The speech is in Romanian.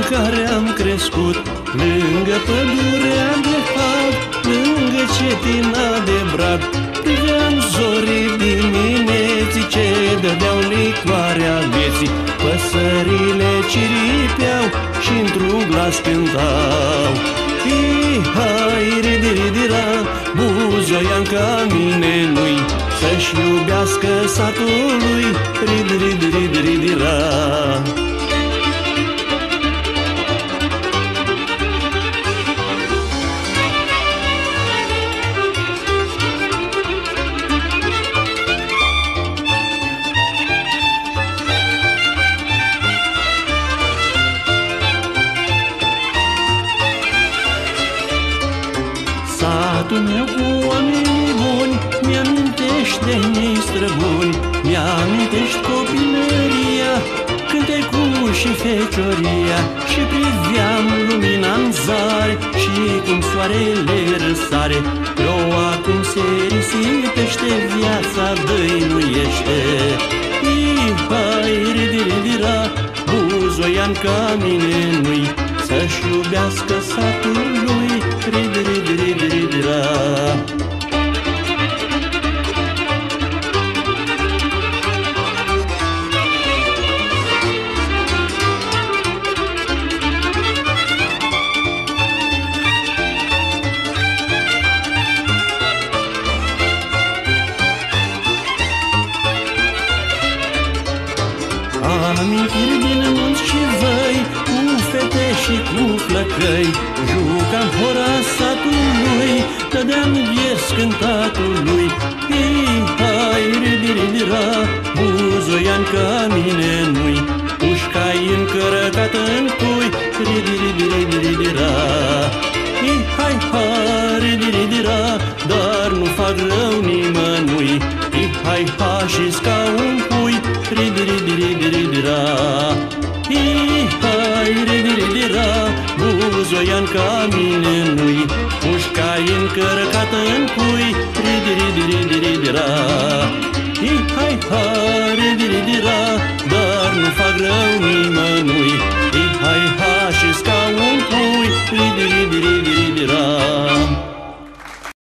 care am crescut, lângă pădurea de fapt, lângă cetina de brad. Priveam zorii dimineții ce dădeau licoarea vieții. Păsările ciripeau și într-un glas cântau: Ihai, ridira, buzoian ca mine nu-i să-și iubească satul lui, ridira. Satul meu cu oamenii buni mi-amintești de mii străbuni, mi-amintești copilăria, cântecul și fecioria. Și priveam lumina-n zare și cum soarele răsare. Ploua cum se risipește, viața dăinuiește. Ihai, ridira, buzoian ca mine nu-i să-și iubească satul lui, ridira. Amintiri din munți și văi, cu fete și cu flăcăi, jucam hora satului, dădeam viers cântatului. Ihai, ridira, buzoian ca mine nu-i, pușca-i încărcată în cui, ridira. Ihai, ridira, dar nu fac rău nimănui. Ihai, și-s ca un pui, ridira. Ihai, ridira, buzoian ca mine nu-i, pușca-i încărcată în cui, ridira. Ihai, ridira, dar nu fac rău nimănui.